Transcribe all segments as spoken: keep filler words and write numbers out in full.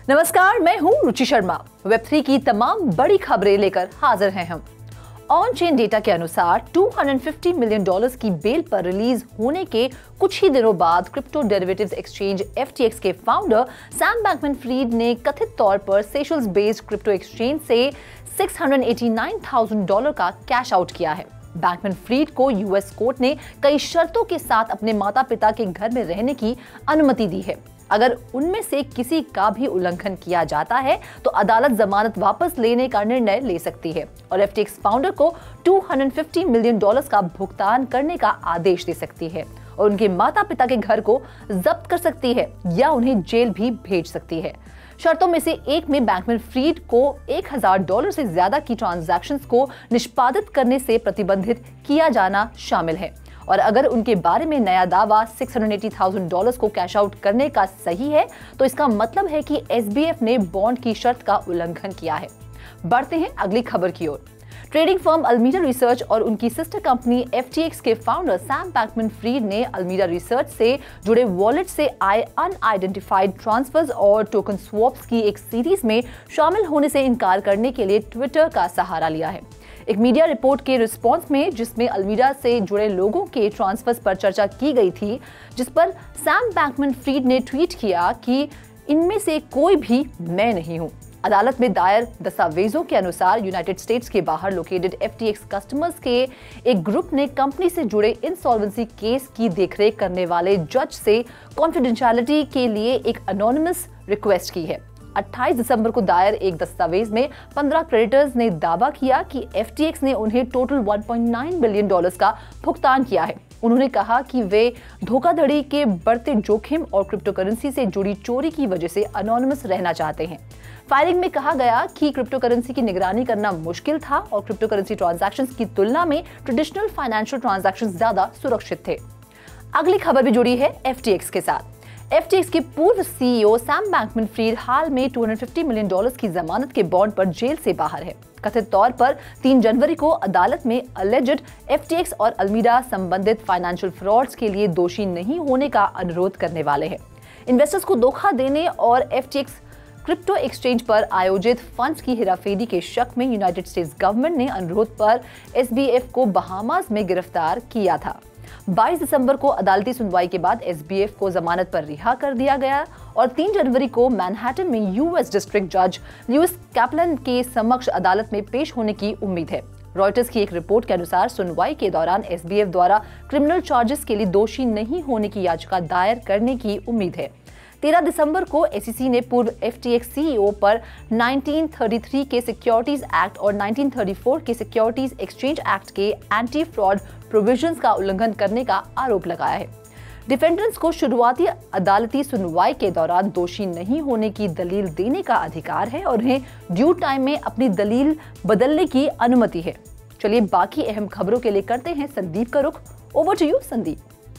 नमस्कार, मैं हूं रुचि शर्मा। वेब थ्री की तमाम बड़ी खबरें लेकर हाजिर हैं हम। ऑन चेन डेटा के अनुसार दो सौ पचास मिलियन डॉलर्स की बेल पर रिलीज होने के कुछ ही दिनों बाद crypto derivatives exchange F T X के फाउंडर सैम बैंकमैन-फ्रीड ने कथित तौर पर सेशल्स बेस्ड क्रिप्टो एक्सचेंज से छह सौ नवासी हज़ार डॉलर का कैश आउट किया है। बैंकमैन-फ्रीड को यूएस कोर्ट ने कई शर्तों के साथ अपने माता पिता के घर में रहने की अनुमति दी है। अगर उनमें से किसी का भी उल्लंघन किया जाता है तो अदालत जमानत वापस लेने का निर्णय ले सकती है और एफ टी एक्स फाउंडर को दो सौ पचास मिलियन डॉलर्स का भुगतान करने का आदेश दे सकती है और उनके माता पिता के घर को जब्त कर सकती है या उन्हें जेल भी भेज सकती है। शर्तों में से एक में बैंकमैन-फ्रीड को एक हज़ार डॉलर से ज्यादा की ट्रांजैक्शंस को निष्पादित करने से प्रतिबंधित किया जाना शामिल है और अगर उनके बारे में नया दावा छह सौ नवासी हज़ार डॉलर्स को कैश आउट करने का सही है तो इसका मतलब है कि एस बी एफ ने बॉन्ड की शर्त का उल्लंघन किया है। बढ़ते हैं अगली खबर की ओर। ट्रेडिंग फर्म अल्मीरा रिसर्च और उनकी sister company F T X के फाउंडर सैम बैंकमैन-फ्रीड ने अल्मीरा रिसर्च से जुड़े वॉलेट से आए अनआइडेंटिफाइड ट्रांसफर्स और टोकन स्वैप्स की एक सीरीज में शामिल होने से इनकार करने के लिए ट्विटर का सहारा लिया है। एक मीडिया रिपोर्ट के रिस्पॉन्स में जिसमें अल्मीरा से जुड़े लोगों के ट्रांसफर्स पर चर्चा की गई थी, जिस पर सैम बैंकमैन-फ्रीड ने ट्वीट किया कि इनमें से कोई भी मैं नहीं हूं। अदालत में दायर दस्तावेजों के अनुसार यूनाइटेड स्टेट्स के बाहर located F T X customers के एक ग्रुप ने कंपनी से जुड़े इंसॉल्वेंसी केस की देखरेख करने वाले जज से कॉन्फिडेंशियलिटी के लिए एक एनोनिमस रिक्वेस्ट की है। अट्ठाईस दिसंबर को दायर एक दस्तावेज में पंद्रह क्रेडिटर्स ने दावा किया कि एफ टी एक्स ने उन्हें टोटल एक पॉइंट नौ बिलियन डॉलर्स का भुगतान किया है। उन्होंने कहा कि वे धोखाधड़ी के बढ़ते जोखिम और क्रिप्टो करेंसी से जुड़ी चोरी की वजह से एनोनिमस रहना चाहते हैं। फाइलिंग में कहा गया कि क्रिप्टो करेंसी की निगरानी करना मुश्किल था और क्रिप्टो करेंसी ट्रांजैक्शंस की तुलना में ट्रेडिशनल फाइनेंशियल ट्रांजैक्शंस ज्यादा सुरक्षित थे। अगली खबर भी जुड़ी है एफ टी एक्स के साथ। एफ टी एक्स के पूर्व सी ई ओ सैम बैंकमैन-फ्रीड हाल में दो सौ पचास मिलियन डॉलर्स की जमानत के बॉन्ड पर जेल से बाहर है। कथित तौर पर तीन जनवरी को अदालत में अलेज्ड एफ टी एक्स और अल्मीरा संबंधित फाइनेंशियल फ्रॉड्स के लिए दोषी नहीं होने का अनुरोध करने वाले हैं। इन्वेस्टर्स को धोखा देने और F T X crypto exchange पर आयोजित फंड्स की हेराफेरी के शक में यूनाइटेड स्टेट्स गवर्नमेंट ने अनुरोध पर एस बी एफ को बहामास में गिरफ्तार किया था। बाईस दिसंबर को अदालती सुनवाई के बाद एस बी एफ को जमानत पर रिहा कर दिया गया और तीन जनवरी को मैनहट्टन में यूएस डिस्ट्रिक्ट जज ल्यूइस कैपलन के समक्ष अदालत में पेश होने की उम्मीद है। रॉयटर्स की एक रिपोर्ट के अनुसार सुनवाई के दौरान एस बी एफ द्वारा क्रिमिनल चार्जेस के लिए दोषी नहीं होने की याचिका दायर करने की उम्मीद है। तेरह दिसंबर को एस ई सी ने पूर्व F T X C E O पर उन्नीस सौ तैंतीस के सिक्योरिटीज एक्ट और उन्नीस सौ चौंतीस के सिक्योरिटीज एक्सचेंज एक्ट के एंटी फ्रॉड प्रोविजंस का उल्लंघन करने का आरोप लगाया है। डिफेंडेंट्स को शुरुआती अदालती सुनवाई के दौरान दोषी नहीं होने की दलील देने का अधिकार है और उन्हें ड्यू टाइम में अपनी दलील बदलने की अनुमति है। चलिए बाकी अहम खबरों के लिए करते हैं संदीप का रुख। Over to you Sandeep.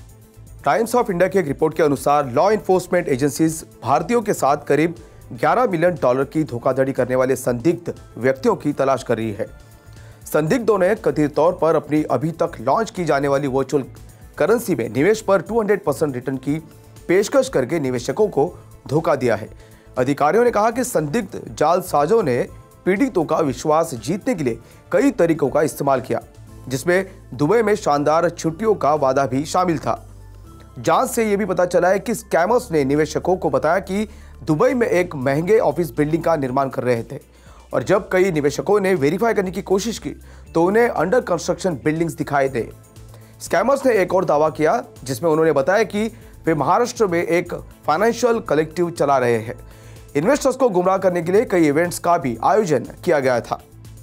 Times of India की एक रिपोर्ट के अनुसार लॉ इन्फोर्समेंट एजेंसीज भारतीयों के साथ करीब ग्यारह मिलियन डॉलर की धोखाधड़ी करने वाले संदिग्ध व्यक्तियों की तलाश कर रही है। संदिग्धों ने कथित तौर पर अपनी अभी तक लॉन्च की जाने वाली वर्चुअल करेंसी में निवेश पर दो सौ परसेंट रिटर्न की पेशकश करके निवेशकों को धोखा दिया है। अधिकारियों ने कहा कि संदिग्ध जालसाजों ने पीड़ितों का विश्वास जीतने के लिए कई तरीकों का इस्तेमाल किया, जिसमें दुबई में शानदार छुट्टियों का वादा भी शामिल था। जांच से यह भी पता चला है कि स्कैमर्स ने निवेशकों को बताया कि दुबई में एक महंगे ऑफिस बिल्डिंग का निर्माण कर रहे थे और जब कई निवेशकों ने वेरीफाई करने की कोशिश की तो उन्हें अंडर कंस्ट्रक्शन बिल्डिंग्स दिखाई दे। स्कैमर्स ने एक और दावा किया जिसमें उन्होंने बताया कि वे महाराष्ट्र में एक फाइनेंशियल कलेक्टिव चला रहे हैं। इन्वेस्टर्स को गुमराह करने के लिए कई इवेंट्स का भी आयोजन किया गया था।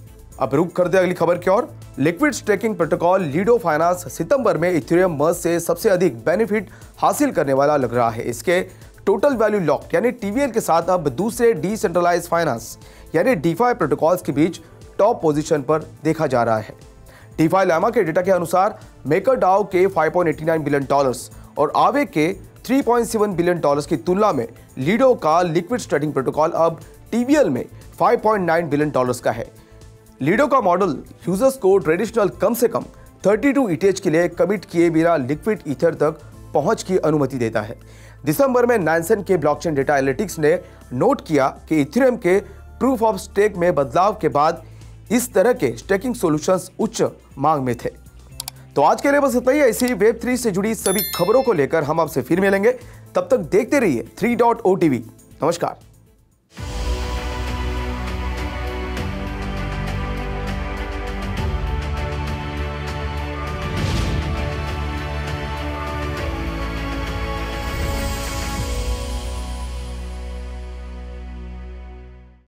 अब रुक करते अगली खबर की ओर। Liquid staking protocol Lido finance सितंबर में इथेरियम मर्ज से सबसे अधिक बेनिफिट हासिल करने वाला लग रहा है। इसके टोटल वैल्यू लॉक्ड यानी टी वी एल के साथ अब दूसरे डिसेंट्रलाइज्ड फाइनेंस यानी डीफाई प्रोटोकॉल्स के बीच टॉप पोजीशन पर देखा जा रहा है। डीफाई लामा के डेटा के अनुसार मेकरडाओ के पाँच पॉइंट आठ नौ बिलियन डॉलर्स और आवे के तीन पॉइंट सात बिलियन डॉलर्स की तुलना में लीडो का लिक्विड स्टेकिंग प्रोटोकॉल अब टी वी एल में पाँच पॉइंट नौ बिलियन डॉलर्स का है। लीडो का मॉडल यूजर्स को ट्रेडिशनल कम से कम बत्तीस ई टी एच के लिए कमिट किए बिना लिक्विड ईथर तक पहुंच की अनुमति देता है। दिसंबर में नैनसेन के ब्लॉकचेन डेटा एनालिटिक्स ने नोट किया कि इथेरियम के प्रूफ ऑफ स्टेक में बदलाव के बाद इस तरह के स्टेकिंग सॉल्यूशंस उच्च मांग में थे। तो आज के लिए बस इतना ही। ऐसी वेब थ्री से जुड़ी सभी खबरों को लेकर हम आपसे फिर मिलेंगे। तब तक देखते रहिए थ्री डॉट ओ टीवी। नमस्कार।